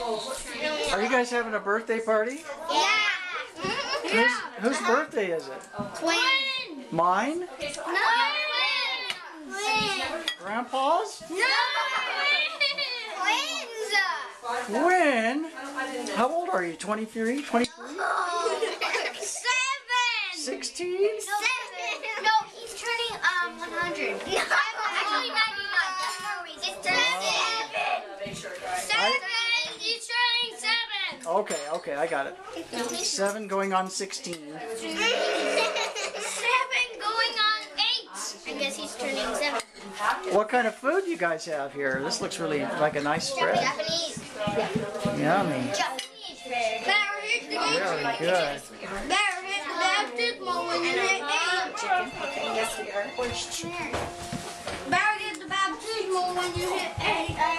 Are you guys having a birthday party? Yeah. Whose birthday is it? Quinn. Mine? No. Grandpa's? No. Twins. When? How old are you? 23? 23? 7. 16? 7. No, he's turning 100. Actually 99. That's more reason. It's 7. 7. He's turning 7. Okay, I got it. 7 going on 16. 7 going on 8. I guess he's turning 7. What kind of food do you guys have here? This looks really like a nice spread. Japanese. Yummy. Japanese. Better hit the Very good. Better hit the baptismal when you hit 8. Better get the baptismal when you hit 8.